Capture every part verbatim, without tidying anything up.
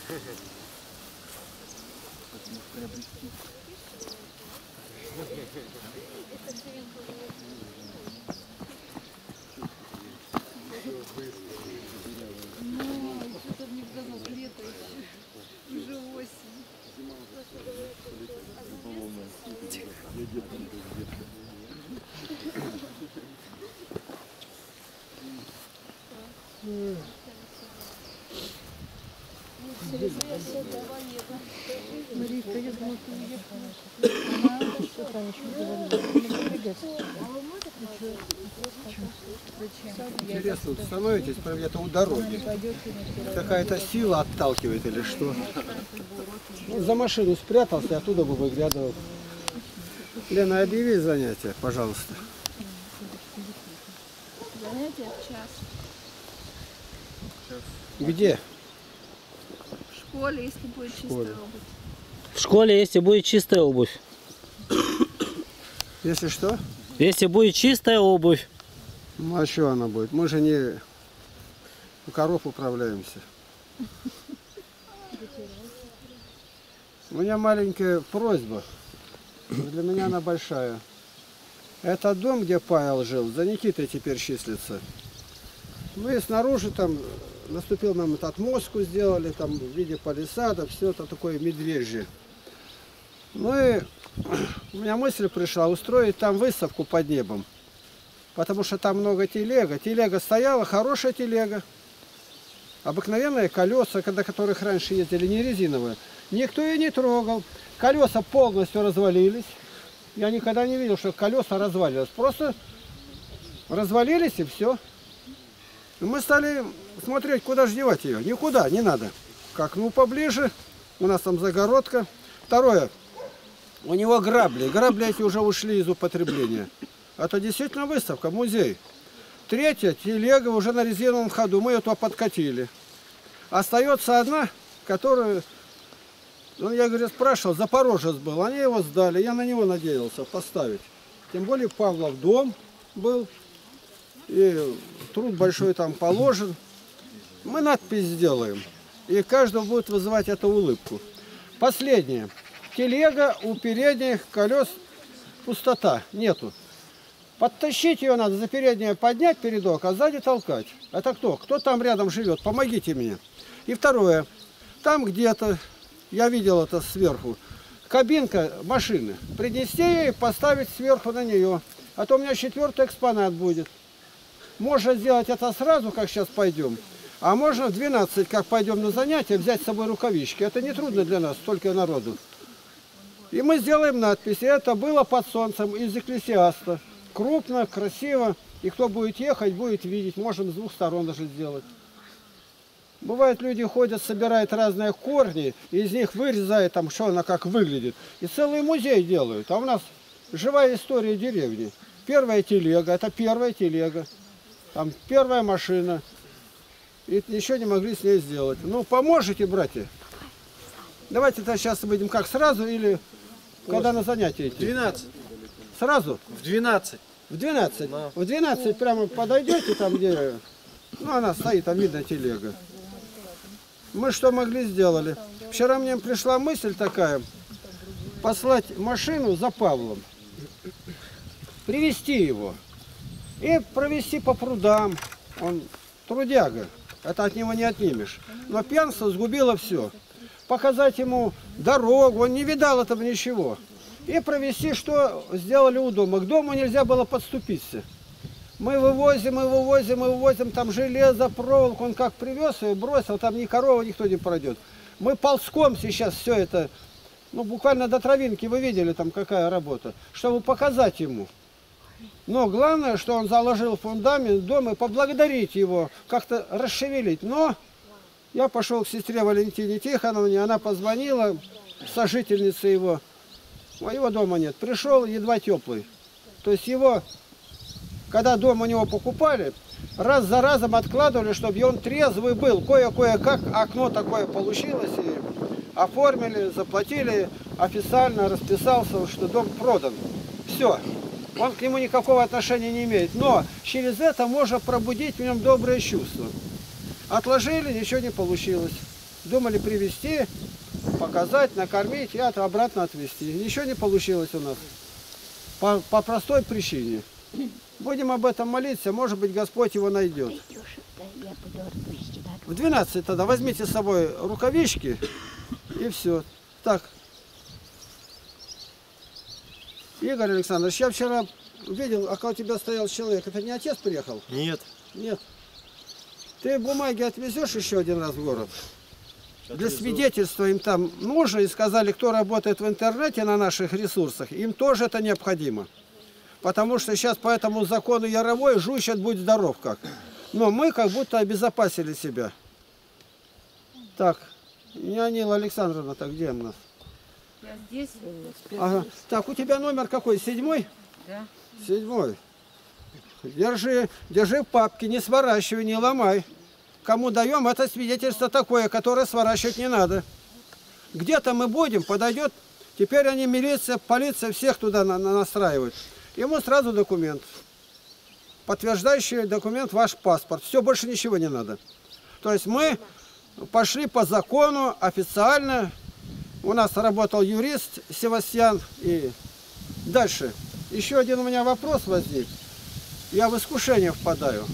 Марийка, я думала, ты уехала. Она что-то еще Интересно, вот становитесь прям где-то у дороги. Какая-то сила отталкивает или что? Ну, за машину спрятался, оттуда бы выглядывал. Лена, объяви занятия, пожалуйста. Занятия в час. Где? В школе, если будет чистая обувь. В школе, если будет чистая обувь. Если что? Если будет чистая обувь. Ну а что она будет? Мы же не у коров управляемся. У меня маленькая просьба. Для меня она большая. Это дом, где Павел жил, за Никитой теперь числится. Мы снаружи там наступил нам этот отмостку сделали, там в виде палисада, все это такое медвежье. Ну и у меня мысль пришла устроить там выставку под небом. Потому что там много телега. Телега стояла, хорошая телега. Обыкновенные колеса, на которых раньше ездили, не резиновые. Никто ее не трогал. Колеса полностью развалились. Я никогда не видел, что колеса развалились. Просто развалились и все. И мы стали смотреть, куда же девать ее. Никуда, не надо. К окну поближе. У нас там загородка. Второе. У него грабли. Грабли эти уже ушли из употребления. Это действительно выставка, музей. Третья, телега уже на резиновом ходу. Мы ее туда подкатили. Остается одна, которую, ну, я, говорю, спрашивал, Запорожец был. Они его сдали. Я на него надеялся поставить. Тем более Павлов дом был. И труд большой там положен. Мы надпись сделаем. И каждого будет вызывать эту улыбку. Последнее. Телега у передних колес пустота. Нету. Подтащить ее надо, за переднее поднять передок, а сзади толкать. Это кто? Кто там рядом живет? Помогите мне. И второе. Там где-то, я видел это сверху, кабинка машины. Принести ее и поставить сверху на нее. А то у меня четвертый экспонат будет. Можно сделать это сразу, как сейчас пойдем. А можно в двенадцать, как пойдем на занятия, взять с собой рукавички. Это не трудно для нас, столько народу. И мы сделаем надпись. Это было под солнцем из Экклесиаста. Крупно, красиво. И кто будет ехать, будет видеть. Можем с двух сторон даже сделать. Бывает, люди ходят, собирают разные корни, и из них вырезают, там, что она как выглядит. И целый музей делают. А у нас живая история деревни. Первая телега, это первая телега. Там первая машина. И ничего не могли с ней сделать. Ну, поможете, братья? Давайте-то сейчас будем как, сразу или когда на занятия идти? двенадцать. Сразу? В двенадцать. В двенадцать? Да. В двенадцать прямо подойдете там, где... Ну, она стоит, там видно телега. Мы что могли, сделали. Вчера мне пришла мысль такая. Послать машину за Павлом. Привезти его. И провести по прудам. Он трудяга. Это от него не отнимешь. Но пьянство сгубило все. Показать ему дорогу. Он не видал этого ничего. И провести, что сделали у дома. К дому нельзя было подступиться. Мы вывозим, мы вывозим, мы вывозим. Там железо, проволоку. Он как привез и бросил. Там ни корова, никто не пройдет. Мы ползком сейчас все это. Ну, буквально до травинки вы видели, там какая работа. Чтобы показать ему. Но главное, что он заложил фундамент дома, и поблагодарить его, как-то расшевелить. Но я пошел к сестре Валентине Тихоновне, она позвонила, сожительница его. Моего дома нет. Пришел едва теплый. То есть его, когда дом у него покупали, раз за разом откладывали, чтобы он трезвый был. Кое-кое как окно такое получилось. И оформили, заплатили, официально расписался, что дом продан. Все. Он к нему никакого отношения не имеет. Но через это можно пробудить в нем добрые чувства. Отложили, ничего не получилось. Думали привезти, показать, накормить и от, обратно отвезти. Ничего не получилось у нас. По, по простой причине. Будем об этом молиться, может быть, Господь его найдет. В двенадцать тогда возьмите с собой рукавички и все. Так. Игорь Александрович, я вчера видел, а у тебя стоял человек. Это не отец приехал? Нет. Нет. Ты бумаги отвезешь еще один раз в город? Для Отвезу. свидетельства им там нужно, и сказали, кто работает в интернете на наших ресурсах, им тоже это необходимо. Потому что сейчас по этому закону Яровой жучат, будь здоров как. Но мы как будто обезопасили себя. Так, Нянила Александровна, так где у нас? Я здесь. Ага. Так, у тебя номер какой? Седьмой? Да. Седьмой. Держи, держи в папке, не сворачивай, не ломай. Кому даем, это свидетельство такое, которое сворачивать не надо. Где-то мы будем, подойдет. Теперь они, милиция, полиция, всех туда на, на настраивают. Ему сразу документ. Подтверждающий документ, ваш паспорт. Все, больше ничего не надо. То есть мы пошли по закону официально. У нас работал юрист Севастьян. И дальше. Еще один у меня вопрос возник. Я в искушение впадаю.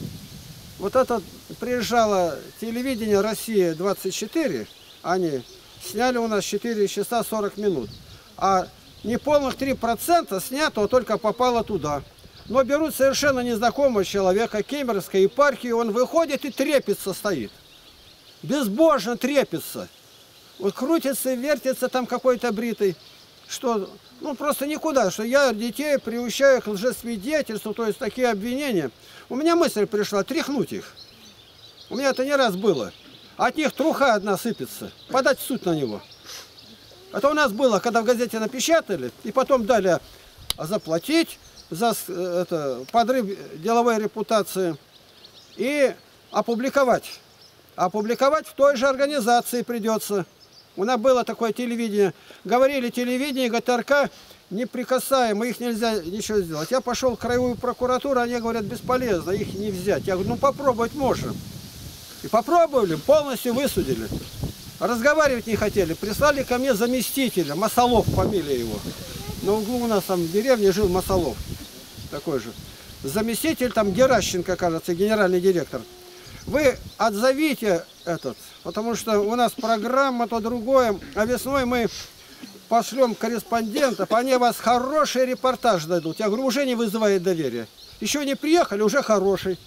Вот это приезжало телевидение Россия двадцать четыре. Они сняли у нас четыре часа сорок минут. А неполных три процента снято только попало туда. Но берут совершенно незнакомого человека, Кемеровской епархии, он выходит и трепется стоит. Безбожно трепется. Вот крутится и вертится там какой-то бритый. Что, ну просто никуда, что я детей приучаю к лжесвидетельству, то есть такие обвинения. У меня мысль пришла тряхнуть их. У меня это не раз было. От них труха одна сыпется. Подать в суд на него. Это у нас было, когда в газете напечатали, и потом дали заплатить за это, подрыв деловой репутации и опубликовать. Опубликовать в той же организации придется. У нас было такое телевидение. Говорили, телевидение ГТРК неприкасаемо, их нельзя ничего сделать. Я пошел в краевую прокуратуру, они говорят, бесполезно, их не взять. Я говорю, ну попробовать можно. И попробовали, полностью высудили. Разговаривать не хотели. Прислали ко мне заместителя, Масолов, фамилия его. На углу у нас там в деревне жил Масолов. Такой же. Заместитель там Геращенко, кажется, генеральный директор. Вы отзовите этот, потому что у нас программа, то другое. А весной мы пошлем корреспондентов, они вас хороший репортаж дадут. Я говорю, уже не вызывает доверия. Еще не приехали, уже хороший.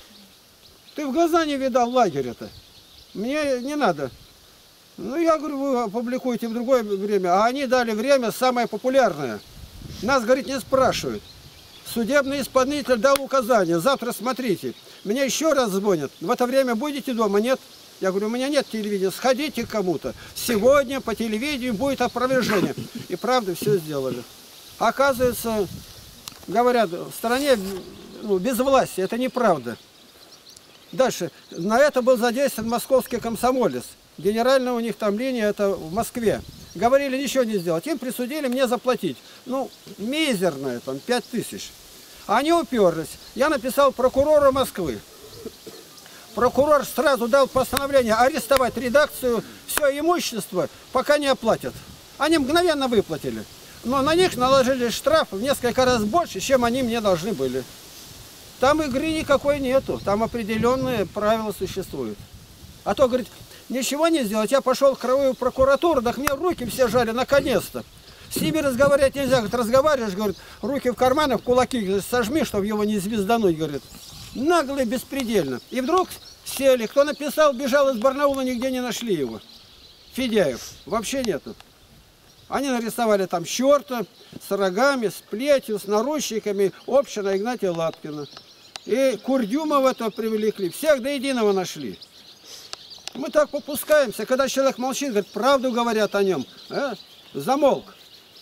Ты в глаза не видал лагеря-то. Мне не надо. Ну, я говорю, вы опубликуете в другое время. А они дали время самое популярное. Нас, говорит, не спрашивают. Судебный исполнитель дал указание. Завтра смотрите. Меня еще раз звонят. В это время будете дома? Нет. Я говорю, у меня нет телевидения. Сходите к кому-то. Сегодня по телевидению будет опровержение. И правда все сделали. Оказывается, говорят, в стране ну, без власти. Это неправда. Дальше. На это был задействован московский комсомолец. Генеральная у них там линия, это в Москве. Говорили, ничего не сделать. Им присудили мне заплатить. Ну, мизерное, там, пять тысяч. Они уперлись. Я написал прокурору Москвы. Прокурор сразу дал постановление арестовать редакцию, все имущество, пока не оплатят. Они мгновенно выплатили. Но на них наложили штраф в несколько раз больше, чем они мне должны были. Там игры никакой нету. Там определенные правила существуют. А то, говорит, ничего не сделать. Я пошел в краевую прокуратуру, так мне руки все жали, наконец-то. С ними разговаривать нельзя. Говорит, разговариваешь, говорит, руки в карманах, кулаки говорит, сожми, чтобы его не звездануть, говорит. Нагло, беспредельно. И вдруг сели. Кто написал, бежал из Барнаула, нигде не нашли его. Федяев. Вообще нету. Они нарисовали там черта с рогами, с плетью, с наручниками, община Игнатия Лапкина. И Курдюмова-то привлекли. Всех до единого нашли. Мы так попускаемся, когда человек молчит, говорит, правду говорят о нем. Э? Замолк.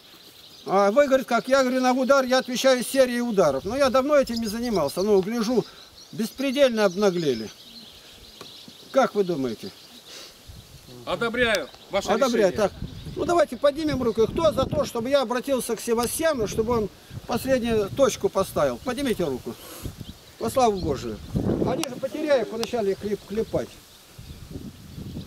А вы, говорит, как? Я говорю, на удар я отвечаю серией ударов. Но я давно этим не занимался. Ну, гляжу, беспредельно обнаглели. Как вы думаете? Одобряю ваше Одобряю. решение. Так. Ну, давайте поднимем руку. Кто за то, чтобы я обратился к Севастьяну, чтобы он последнюю точку поставил? Поднимите руку. Во славу Божию. Они же Потеряев начали клеп клепать.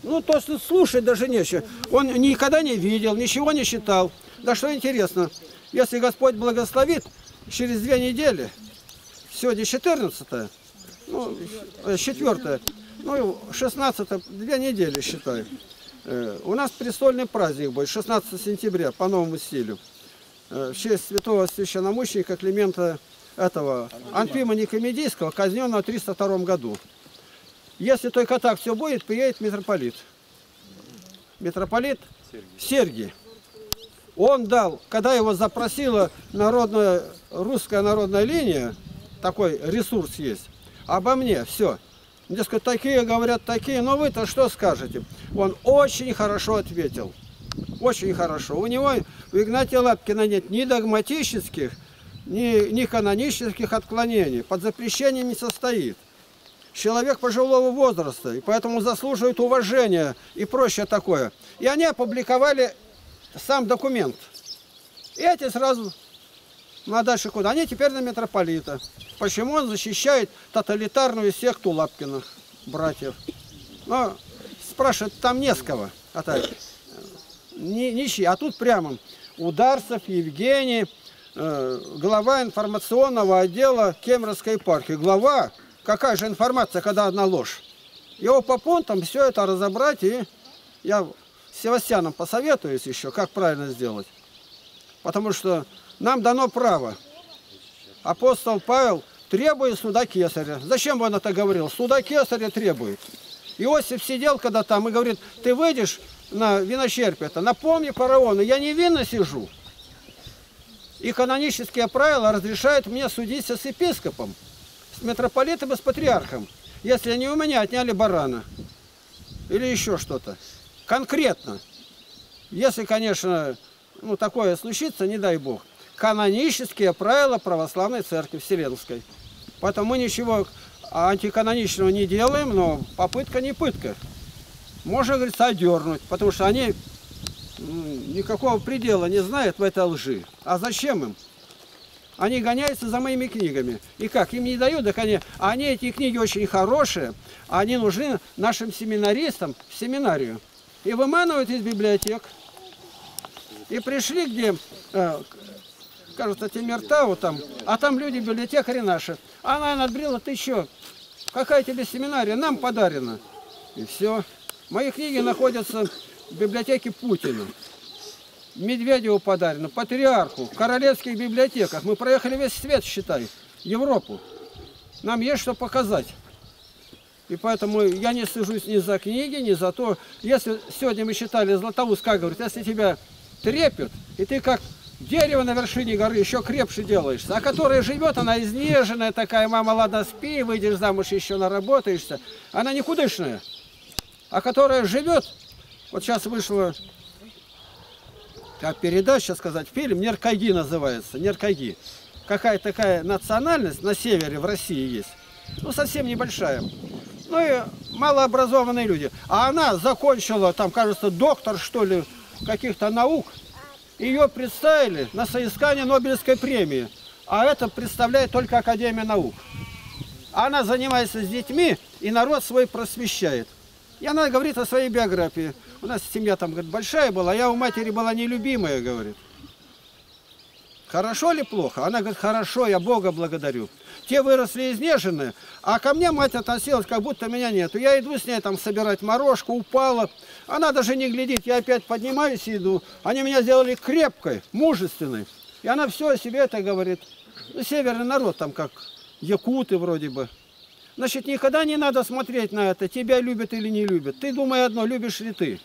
Ну, то есть слушать даже нечего. Он никогда не видел, ничего не считал. Да что интересно, если Господь благословит, через две недели, сегодня четырнадцатое, ну, четвертое, ну, шестнадцатое, две недели, считай. У нас престольный праздник будет, шестнадцатого сентября, по новому стилю. В честь святого священномученика Климента этого, Анфима Никомедийского, казненного в триста втором году. Если только так все будет, приедет митрополит. Митрополит Сергий. Он дал, когда его запросила народная, русская народная линия, такой ресурс есть, обо мне, все. Дескать, такие говорят, такие, но вы-то что скажете? Он очень хорошо ответил. Очень хорошо. У него, у Игнатия Лапкина, нет ни догматических, ни, ни канонических отклонений. Под запрещением не состоит. Человек пожилого возраста, и поэтому заслуживает уважения и прочее такое. И они опубликовали сам документ. И эти сразу, ну а дальше куда? Они теперь на митрополита. Почему он защищает тоталитарную секту Лапкиных братьев? Но спрашивают, там не с кого. А так, ни, ничьи. А тут прямо Ударцев Евгений, э, глава информационного отдела Кемеровской епархии. Глава, какая же информация, когда одна ложь? Его по пунктам все это разобрать, и я с Севастьяном посоветуюсь еще, как правильно сделать. Потому что нам дано право. Апостол Павел требует суда кесаря. Зачем он это говорил? Суда кесаря требует. Иосиф сидел когда там и говорит, ты выйдешь на виночерпие-то, напомни фараону, я невинно сижу. И канонические правила разрешают мне судиться с епископом, с митрополитом и с патриархом, если они у меня отняли барана или еще что-то. Конкретно. Если, конечно, ну, такое случится, не дай бог. Канонические правила православной церкви вселенской. Поэтому мы ничего антиканоничного не делаем, но попытка не пытка. Можно, говорится, одернуть, потому что они никакого предела не знают в этой лжи. А зачем им? Они гоняются за моими книгами. И как? Им не дают, так они... А они, эти книги очень хорошие, они нужны нашим семинаристам в семинарию. И выманывают из библиотек. И пришли, где, э, кажется, Тимиртау там, а там люди, библиотекари наши. Она надбрила, ты что? Какая тебе семинария? Нам подарена. И все. Мои книги находятся в библиотеке Путина. Медведеву подарено, патриарху, в королевских библиотеках. Мы проехали весь свет, считай, Европу. Нам есть что показать. И поэтому я не сажусь ни за книги, ни за то. Если сегодня мы читали, Златоуст как говорит, если тебя трепет, и ты как дерево на вершине горы еще крепше делаешься, а которая живет, она изнеженная такая, мама, ладно, спи, выйдешь замуж, еще наработаешься. Она никудышная. А которая живет, вот сейчас вышла, как передача сказать, фильм «Неркаги» называется, «Неркаги». Какая такая национальность на севере в России есть, ну совсем небольшая. Ну и малообразованные люди. А она закончила, там, кажется, доктор, что ли, каких-то наук. Ее представили на соискание Нобелевской премии. А это представляет только Академия наук. Она занимается с детьми и народ свой просвещает. И она говорит о своей биографии. У нас семья там, говорит, большая была, а я у матери была нелюбимая, говорит. Хорошо ли плохо? Она говорит, хорошо, я Бога благодарю. Те выросли изнеженные, а ко мне мать относилась, как будто меня нету. Я иду с ней там собирать морожку, упала. Она даже не глядит, я опять поднимаюсь и иду. Они меня сделали крепкой, мужественной. И она все о себе это говорит. Ну, северный народ там как якуты вроде бы. Значит, никогда не надо смотреть на это, тебя любят или не любят. Ты думай одно, любишь ли ты.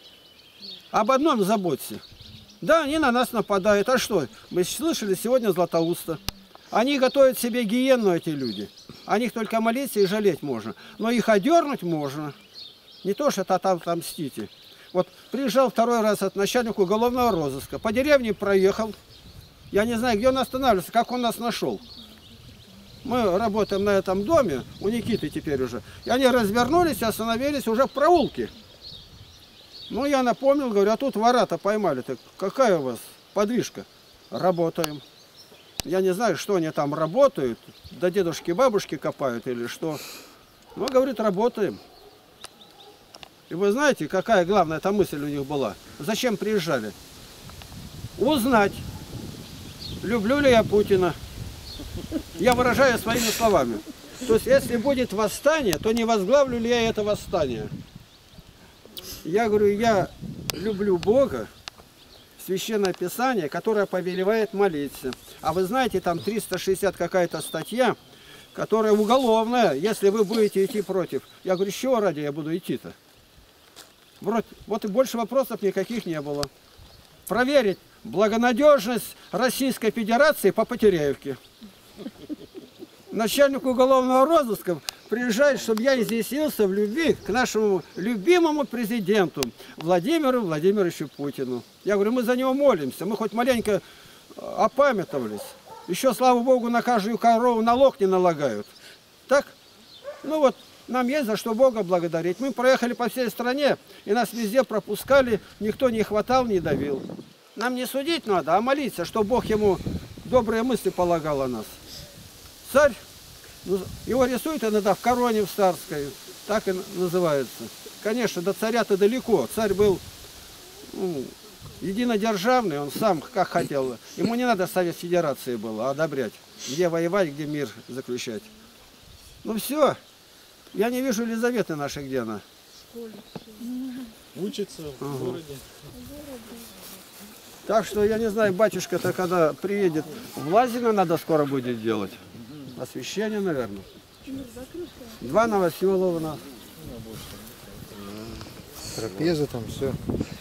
Об одном заботься. Да, они на нас нападают. А что? Мы слышали сегодня Златоуста. Они готовят себе гиенну, эти люди. О них только молиться и жалеть можно. Но их одернуть можно. Не то, что там отомстите. Вот приезжал второй раз от начальника уголовного розыска. По деревне проехал. Я не знаю, где он останавливался, как он нас нашел. Мы работаем на этом доме, у Никиты теперь уже. И они развернулись и остановились уже в проулке. Ну, я напомнил, говорю, а тут вора-то поймали. Так какая у вас подвижка? Работаем. Я не знаю, что они там работают. До дедушки, бабушки копают или что. Ну, говорит, работаем. И вы знаете, какая главная эта мысль у них была? Зачем приезжали? Узнать, люблю ли я Путина. Я выражаю своими словами. То есть, если будет восстание, то не возглавлю ли я это восстание? Я говорю, я люблю Бога, Священное Писание, которое повелевает молиться. А вы знаете, там триста шестьдесят какая-то статья, которая уголовная, если вы будете идти против. Я говорю, с чего ради я буду идти-то? Вот, вот и больше вопросов никаких не было. Проверить благонадежность Российской Федерации по Потеряевке. Начальник уголовного розыска приезжает, чтобы я изъяснился в любви к нашему любимому президенту Владимиру Владимировичу Путину. Я говорю, мы за него молимся, мы хоть маленько опамятовались. Еще, слава Богу, на каждую корову налог не налагают. Так? Ну вот, нам есть за что Бога благодарить. Мы проехали по всей стране, и нас везде пропускали, никто не хватал, не давил. Нам не судить надо, а молиться, что Бог ему добрые мысли полагал о нас. Царь, его рисуют иногда в короне в царской, так и называется. Конечно, до царя-то далеко. Царь был ну, единодержавный, он сам как хотел. Ему не надо Совет Федерации было одобрять, где воевать, где мир заключать. Ну все, я не вижу Елизаветы нашей, где она? Учится в ага. городе. Так что, я не знаю, батюшка-то когда приедет, в Лазино надо скоро будет делать. Освящение, наверное. Два новоселова у нас. Трапезы там, все.